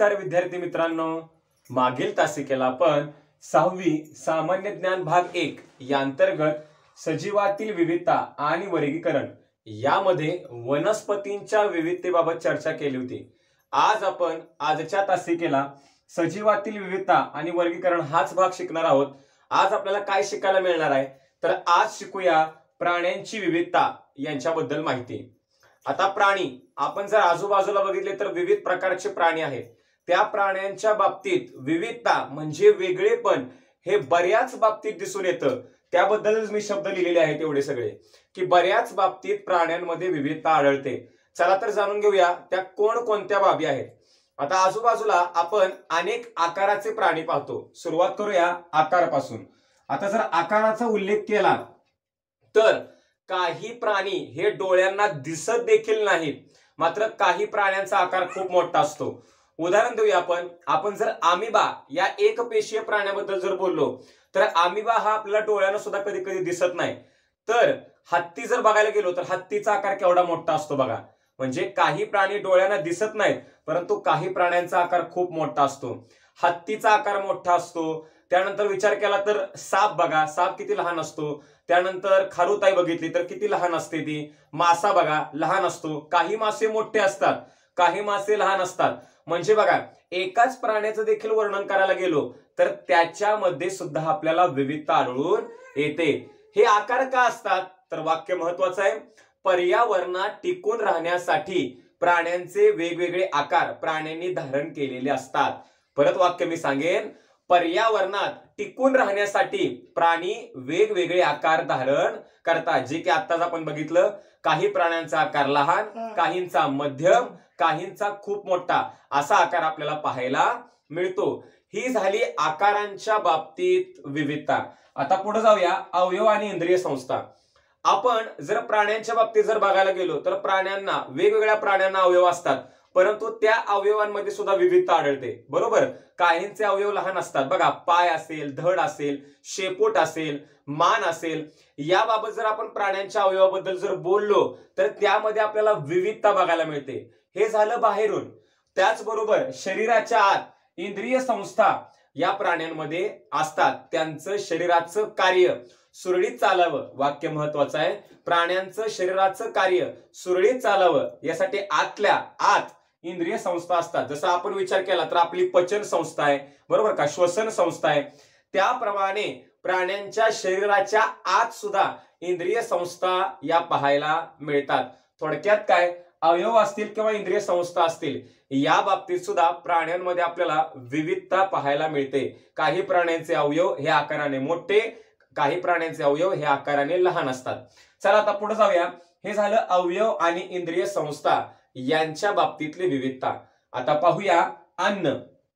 नमस्कार विद्यार्थी मित्रांनो, मागील तासिकेला आपण 6वी सामान्य ज्ञान भाग 1 या अंतर्गत सजीवातील विविधता आणि वर्गीकरण यामध्ये वनस्पतींच्या विविधतेबाबत चर्चा केली होती। आज आपण आजच्या तासिकेला सजीवातील विविधता आणि वर्गीकरण हाच भाग शिकणार आहोत। आज आपल्याला काय शिकायला मिळणार आहे तर आज शिकूया प्राण्यांची विविधता यांच्याबद्दल माहिती। आता प्राणी आपण जर आजूबाजूला बघितले तर विविध प्रकारचे प्राणी आहेत। त्या प्राण्यांच्या बाबतीत विविधता म्हणजे वेगळेपण हे बऱ्याच बाबतीत दिसून येतं। त्याबद्दलच मी शब्द लिहिलेले आहेत एवढे सगळे की बऱ्याच बाबतीत प्राण्यांमध्ये विविधता आढळते। चला तर जाणून घेऊया त्या कोणकोणत्या बाबी आहेत। आता आजूबाजूला आपण अनेक आकाराचे प्राणी पाहतो। सुरुवात करूया आकारापासून। आता जर आकाराचा उल्लेख केला तर काही प्राणी हे डोळ्यांना दिसत देखील नाहीत, मात्र काही प्राण्यांचा आकार खूप मोठा असतो। उदाहरण देऊया आपण जर अमिबा या एकपेशीय प्राण्याबद्दल जर बोललो तर अमिबा हा आपल्याला डोळ्यांना सुद्धा कधी कधी दिसत नाही। तर हत्ती जर बघायला गेलो तर हत्तीचा आकार केवढा मोठा असतो बघा। म्हणजे काही प्राणी डोळ्यांना दिसत नाहीत परंतु काही प्राण्यांचा आकार खूप मोठा असतो। हत्तीचा आकार मोठा असतो। त्यानंतर विचार केला तर साप बघा, साप किती लहान असतो। त्यानंतर खारुताई बघितली तर किती लहान असते ती। मासा बघा लहान असतो। काही मासे मोठे असतात, काही मासे लहान असतात। म्हणजे बघा एकाच प्राण्याचं देखील वर्णन करायला गेलो तर त्याच्यामध्ये सुद्धा आपल्याला विविधता आढळून येते। हे आकार का असतात तर वाक्य महत्वाचं आहे। पर्यावरणात टिकून राहण्यासाठी प्राण्यांचे वेगवेगळे आकार प्राण्यांनी धारण केलेले असतात। परत वाक्य मी सांगेन, पर्यावरणात टिकून राहण्यासाठी प्राणी वेगवेगळे आकार धारण करतात। जे की आत्ताच आपण बघितलं, काही प्राण्यांचा आकार लहान, काहींचा मध्यम, काहींचा खूप मोठा असा आकार आपल्याला पाहायला मिळतो। ही झाली आकारांच्या बाबतीत विविधता। आता पुढे जाऊया अवयव आणि इंद्रिय संस्था। आपण जर प्राण्यांच्या बाबतीत जर बघायला गेलो तर प्राण्यांना वेगवेगळ्या प्राण्यांना अवयव असतात, परंतु त्या अवयवांमध्ये सुद्धा विविधता आढळते। बरोबर, काहींचे अवयव लहान असतात बघा, पाय असेल, धड असेल, शेपूट असेल, मान असेल। याबाबत जर आपण प्राण्यांच्या अवयवाबद्दल जर बोललो तर त्यामध्ये आपल्याला विविधता बघायला मिळते। हे झालं बाहेरून। त्याचबरोबर शरीराच्या आत इंद्रिय संस्था या प्राण्यांमध्ये असतात। त्यांचं शरीराचं कार्य सुरळीत चालावं, वाक्य महत्वाचं आहे, प्राण्यांचं शरीराचं कार्य सुरळीत चालावं यासाठी आतल्या आत इंद्रिय संस्था असतात। जसं आपण विचार केला तर आपली पचन संस्था आहे, बरोबर का, श्वसन संस्था आहे। त्याप्रमाणे प्राण्यांच्या शरीराच्या आत सुद्धा इंद्रिय संस्था या पाहायला मिळतात। थोडक्यात काय, अवयव असतील किंवा इंद्रिय संस्था असतील या बाबतीत सुद्धा प्राण्यांमध्ये आपल्याला विविधता पाहायला मिळते। काही प्राण्यांचे अवयव हे आकाराने मोठे, काही प्राण्यांचे अवयव हे आकाराने लहान असतात। चला आता पुढे जाऊया। हे झालं अवयव आणि इंद्रिय संस्था यांच्या बाबतीतली विविधता। आता पाहूया अन्न।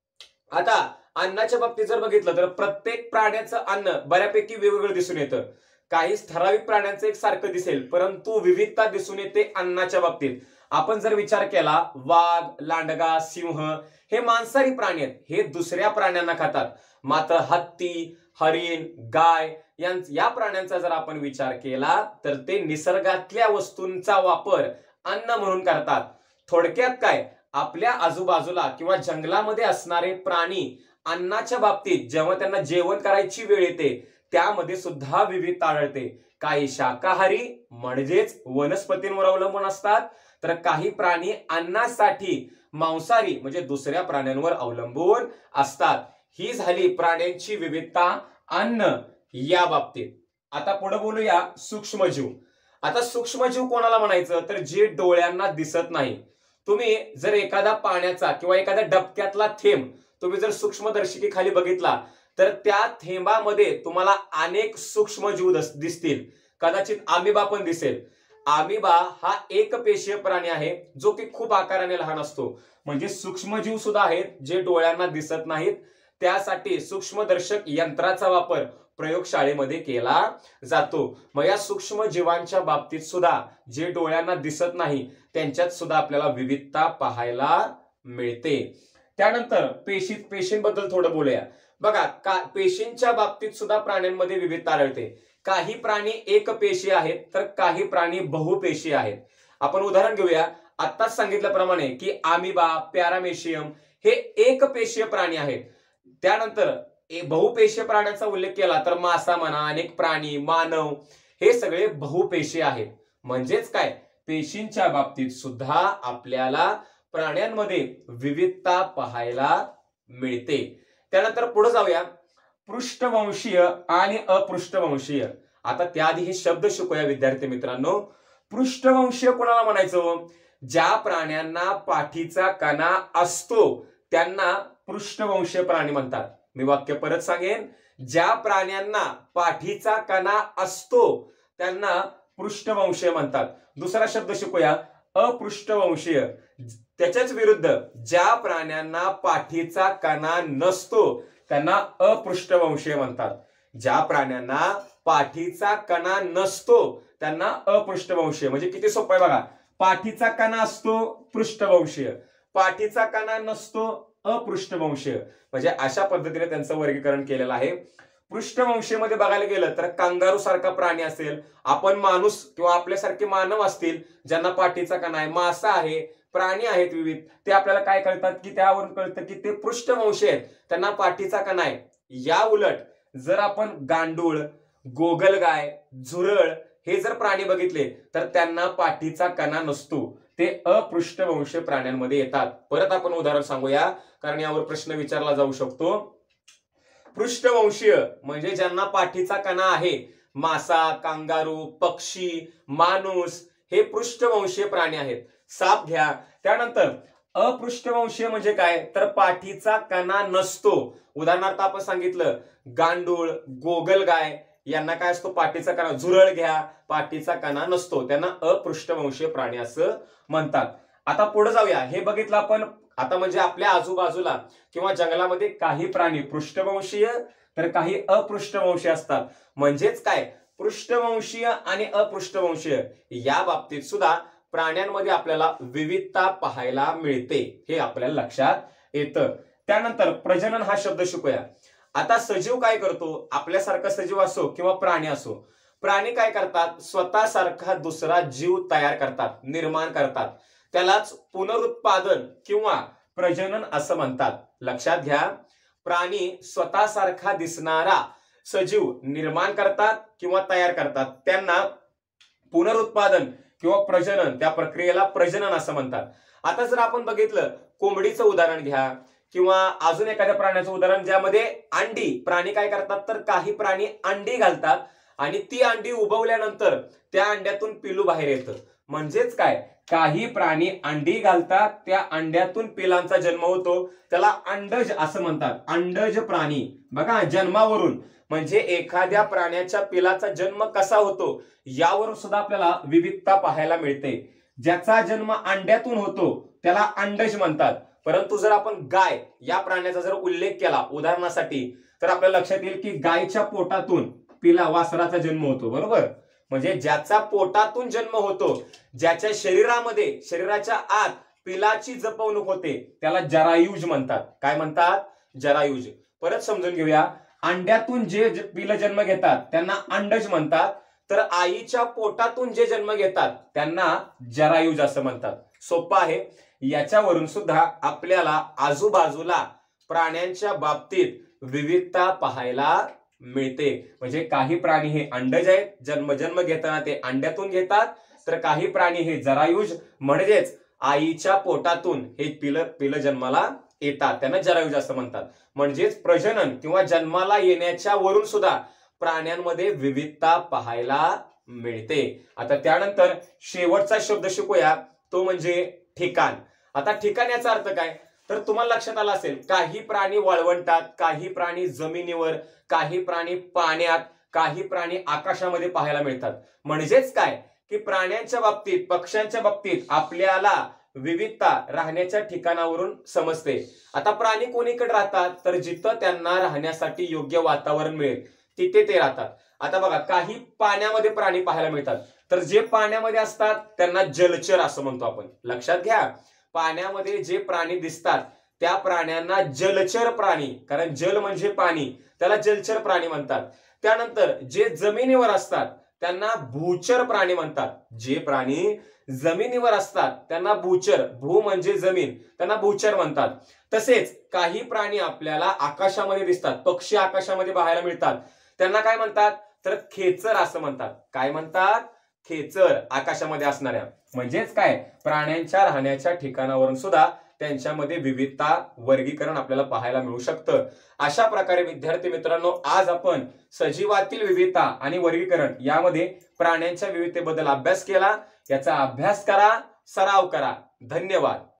आता अन्नाच्या बाबतीत जर बघितलं तर प्रत्येक प्राण्याचं अन्न बऱ्यापैकी वेगवेगळं दिसून येतं। काही ठराविक प्राण्यांचं एक सारखं दिसेल, परंतु विविधता दिसून येते अन्नाच्या बाबतीत। आपण जर विचार केला, वाघ, लांडगा, सिंह हे मांसाहारी प्राणी आहेत, हे दुसऱ्या प्राण्यांना खातात। मात्र हत्ती, हरिण, गाय या प्राण्यांचा जर आपण विचार केला तर ते निसर्गातल्या वस्तूंचा वापर अन्न म्हणून करतात। थोडक्यात काय, आपल्या आजूबाजूला किंवा जंगलामध्ये असणारे प्राणी अन्नाच्या बाबतीत जेव्हा त्यांना जेवण करायची वेळ येते त्यामध्ये सुद्धा विविधता आढळते। काही शाकाहारी म्हणजेच वनस्पतींवर अवलंबून असतात, तर काही प्राणी अन्नासाठी मांसाहारी म्हणजे दुसऱ्या प्राण्यांवर अवलंबून असतात। ही झाली प्राण्यांची विविधता अन्न या बाबतीत। आता पुढे बोलूया सूक्ष्मजीव। आता सूक्ष्मजीव कोणाला म्हणायचं तर जे डोळ्यांना दिसत नाही। तुम्ही जर एखादा पाण्याचा किंवा एखाद्या डबक्यातला थेंब तुम्ही जर सूक्ष्मदर्शिकेखाली बघितला तर त्या थेंबामध्ये तुम्हाला अनेक सूक्ष्मजीव दिसतील। कदाचित अमिबा पण दिसेल। अमिबा हा एकपेशीय प्राणी आहे जो की खूप आकाराने लहान असतो। म्हणजे सूक्ष्मजीव सुद्धा आहेत जे डोळ्यांना दिसत नाहीत। त्यासाठी सूक्ष्मदर्शक यंत्राचा वापर प्रयोगशाळेमध्ये केला जातो। मग या सूक्ष्म जीवांच्या बाबतीत सुद्धा जे डोळ्यांना दिसत नाही त्यांच्यात सुद्धा आपल्याला विविधता पाहायला मिळते। त्यानंतर पेशींबद्दल थोडं बोलूया। बघा पेशींच्या बाबतीत सुद्धा प्राण्यांमध्ये विविधता आढळते। काही प्राणी एकपेशीय आहेत तर काही प्राणी बहुपेशीय आहेत। आपण उदाहरण घेऊया, आत्ताच सांगितल्याप्रमाणे की अमिबा, पॅरामेशियम हे एकपेशीय प्राणी आहेत. त्यानंतर बहुपेशीय प्राण्यांचा उल्लेख केला तर मासा म्हणा, अनेक प्राणी, मानव हे सगळे बहुपेशीय आहेत. म्हणजेच काय, पेशींच्या बाबतीत सुद्धा आपल्याला प्राण्यांमध्ये विविधता पाहायला मिळते. त्यानंतर पुढे जाऊया, पृष्ठवंशीय आणि अपृष्ठवंशीय. आता त्याआधी हे शब्द शिकूया विद्यार्थी मित्रांनो. पृष्ठवंशीय कोणाला म्हणायचं? ज्या प्राण्यांना पाठीचा कणा असतो त्यांना पृष्ठवंशीय प्राणी म्हणतात. मी वाक्य परत सांगेन, ज्या प्राण्यांना पाठीचा कणा असतो त्यांना पृष्ठवंशीय म्हणतात. दुसरा शब्द शिकूया, अपृष्ठवंशीय. त्याच्याच विरुद्ध ज्या प्राण्यांना पाठीचा कणा नसतो त्यांना अपृष्ठवंशीय म्हणतात. ज्या प्राण्यांना पाठीचा कणा नसतो त्यांना अपृष्ठवंशीय. म्हणजे किती सोपं आहे बघा. पाठीचा कणा असतो पृष्ठवंशीय, पाठीचा कणा नसतो अपृष्ठवंशीय. म्हणजे अशा पद्धतीने त्यांचं वर्गीकरण केलेलं आहे. पृष्ठवंशीय मध्ये बघायला गेलं तर कांगारू सारखा प्राणी असेल, आपण माणूस किंवा आपल्यासारखे मानव असतील ज्यांना पाठीचा कणा आहे, मासा आहे, प्राणी आहेत विविध, ते आपल्याला काय कळतात की त्यावरून कळतं की ते पृष्ठवंशी आहेत, त्यांना पाठीचा कणा आहे. या उलट जर आपण गांडूळ, गोगलगाय, झुरळ हे जर प्राणी बघितले तर त्यांना पाठीचा कणा नसतो, ते अपृष्ठवंशीय प्राण्यांमध्ये येतात. परत आपण उदाहरण सांगूया कारण यावर प्रश्न विचारला जाऊ शकतो. पृष्ठवंशीय म्हणजे ज्यांना पाठीचा कणा आहे, मासा, कांगारू, पक्षी, माणूस हे पृष्ठवंशीय प्राणी आहेत. साप घ्या. त्यानंतर अपृष्ठवंशीय म्हणजे काय, तर पाठीचा कणा नसतो. उदाहरणार्थ आपण सांगितलं गांडूळ, गोगलगाय यांना काय असतो, पाठीचा कणा. झुरळ घ्या, पाठीचा कणा नसतो, त्यांना अपृष्ठवंशीय प्राणी असं म्हणतात. आता पुढे जाऊया. हे बघितलं आपण. आता म्हणजे आपल्या आजूबाजूला किंवा जंगलामध्ये काही प्राणी पृष्ठवंशीय तर काही अपृष्ठवंशीय असतात. म्हणजेच काय, पृष्ठवंशीय आणि अपृष्ठवंशीय या बाबतीत सुद्धा प्राण्यांमध्ये आपल्याला विविधता पाहायला मिळते, हे आपल्याला लक्षात येतं. त्यानंतर प्रजनन हा शब्द शिकूया. आता सजीव काय करतो, आपल्यासारखा सजीव असो किंवा प्राणी असो, प्राणी काय करतात, स्वतःसारखा दुसरा जीव तयार करतात, निर्माण करतात. त्यालाच पुनरुत्पादन किंवा प्रजनन असं म्हणतात. लक्षात घ्या, प्राणी स्वतःसारखा दिसणारा सजीव निर्माण करतात किंवा तयार करतात, त्यांना पुनरुत्पादन किंवा प्रजनन, त्या प्रक्रियेला प्रजनन असं म्हणतात. आता जर आपण बघितलं, कोंबडीचं उदाहरण घ्या किंवा अजून एखाद्या प्राण्याचं उदाहरण ज्यामध्ये अंडी, प्राणी काय करतात तर काही प्राणी अंडी घालतात आणि ती अंडी उबवल्यानंतर त्या अंड्यातून पिलू बाहेर येतं. म्हणजेच काय, काही प्राणी अंडी घालतात, त्या अंड्यातून पिलांचा जन्म होतो, त्याला अंडज असं म्हणतात. अंडज प्राणी. बघा, जन्मावरून म्हणजे एखाद्या प्राण्याच्या पिलाचा जन्म कसा होतो यावरून सुद्धा आपल्याला विविधता पाहायला मिळते. ज्याचा जन्म अंड्यातून होतो त्याला अंडज म्हणतात. परंतु जर आपण गाय या प्राण्याचा जर उल्लेख केला उदाहरणासाठी तर आपल्याला लक्षात येईल की गायच्या पोटातून पिला, वासराचा जन्म होतो. बरोबर. म्हणजे ज्याचा पोटातून जन्म होतो, ज्याच्या शरीरामध्ये, शरीराच्या आत पिलाची जपवणूक होते त्याला जरायुज म्हणतात. काय म्हणतात? जरायुज. परत समजून घेऊया. अंड्यातून जे पिलं जन्म घेतात त्यांना अंडज म्हणतात, तर आईच्या पोटातून जे जन्म घेतात त्यांना जरायुज असं म्हणतात. सोपं आहे. याच्यावरून सुद्धा आपल्याला आजूबाजूला प्राण्यांच्या बाबतीत विविधता पाहायला मिळते. म्हणजे काही प्राणी हे अंडज आहेत, जन्म घेताना ते अंड्यातून घेतात, तर काही प्राणी हे जरायुज म्हणजेच आईच्या पोटातून हे पिलं जन्माला येतात, त्यांना जरायुज असं म्हणतात. म्हणजेच प्रजनन किंवा जन्माला येण्याच्या वरून सुद्धा प्राण्यांमध्ये विविधता पाहायला मिळते. आता त्यानंतर शेवटचा शब्द शिकूया, तो म्हणजे ठिकाण. आता ठिकाण याचा अर्थ काय, तर तुम्हाला लक्षात आलं असेल, काही प्राणी वाळवंटात, काही प्राणी जमिनीवर, काही प्राणी पाण्यात, काही प्राणी आकाशामध्ये पाहायला मिळतात. म्हणजेच काय की प्राण्यांच्या बाबतीत, पक्ष्यांच्या बाबतीत आपल्याला विविधता राहण्याच्या ठिकाणावरून समजते. आता प्राणी कोणीकडे राहतात, तर जिथं त्यांना राहण्यासाठी योग्य वातावरण मिळेल तिथे ते राहतात. आता बघा, काही पाण्यामध्ये प्राणी पाहायला मिळतात, तर जे पाण्यामध्ये असतात त्यांना जलचर असं म्हणतो आपण. लक्षात घ्या, पाण्यामध्ये जे प्राणी दिसतात त्या प्राण्यांना जलचर प्राणी, कारण जल म्हणजे पाणी, त्याला जलचर प्राणी म्हणतात. त्यानंतर जे जमिनीवर असतात त्यांना भूचर प्राणी म्हणतात. जे प्राणी जमिनीवर असतात त्यांना भूचर, भू म्हणजे जमीन, त्यांना भूचर म्हणतात. तसेच काही प्राणी आपल्याला आकाशामध्ये दिसतात, पक्षी आकाशामध्ये पाहायला मिळतात, त्यांना काय म्हणतात तर खेचर असं म्हणतात. काय म्हणतात? खेचर, आकाशामध्ये असणाऱ्या. म्हणजेच काय, प्राण्यांच्या राहण्याच्या ठिकाणावरून सुद्धा त्यांच्यामध्ये विविधता, वर्गीकरण आपल्याला पाहायला मिळू शकतं. अशा प्रकारे विद्यार्थी मित्रांनो, आज आपण सजीवातील विविधता आणि वर्गीकरण यामध्ये प्राण्यांच्या विविधतेबद्दल अभ्यास केला. याचा अभ्यास करा, सराव करा. धन्यवाद.